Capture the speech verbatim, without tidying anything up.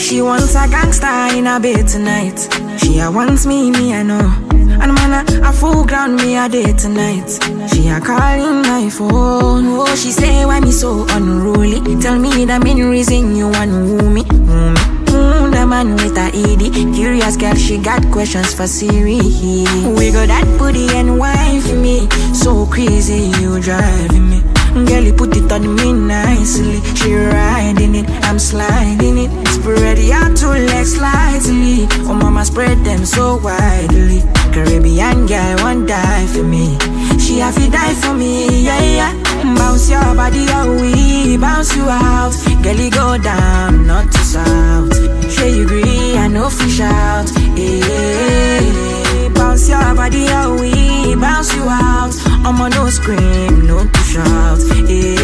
She wants a gangster in a bed tonight. She a wants me, me I know. And man, a, a full ground me a day tonight. She a calling my phone. Oh, she say why me so unruly. Tell me the main reason you want woo me. Woo me. Mm, the man with a E D. Curious girl, she got questions for Siri. We got that booty and wine for me. So crazy, you driving me. Girl, you put it on me nicely. She riding it, I'm sliding it. Spread your two legs slightly. Oh mama, spread them so widely. Caribbean girl won't die for me. She have to die for me, yeah, yeah. Bounce your body, oh we bounce you out. Girl, you go down, not to south. Sure you agree, I know fish out. Yeah. Bounce your body, oh we bounce you out. I'ma no scream, no to shout. Yeah.